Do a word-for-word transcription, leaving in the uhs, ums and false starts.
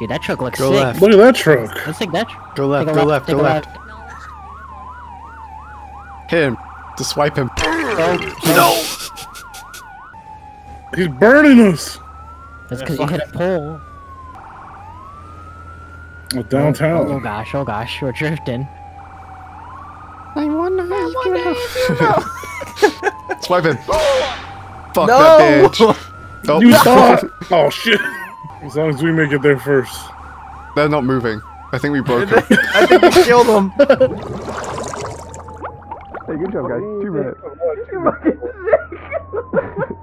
Dude, that truck looks Go sick. left. Look at that truck. Let's take that truck. Go left, Take a go left, take go a left. Hit him. Just swipe him. No! He's burning us. That's because you hit a pole. Oh, downtown. Oh, oh gosh, oh gosh, we're drifting. I wonder how you know. Swipe him. Fuck No! that bitch. Oh. You saw it. Oh shit. As long as we make it there first. They're not moving. I think we broke them. I think we killed him. Hey, good job, guys. Two minutes.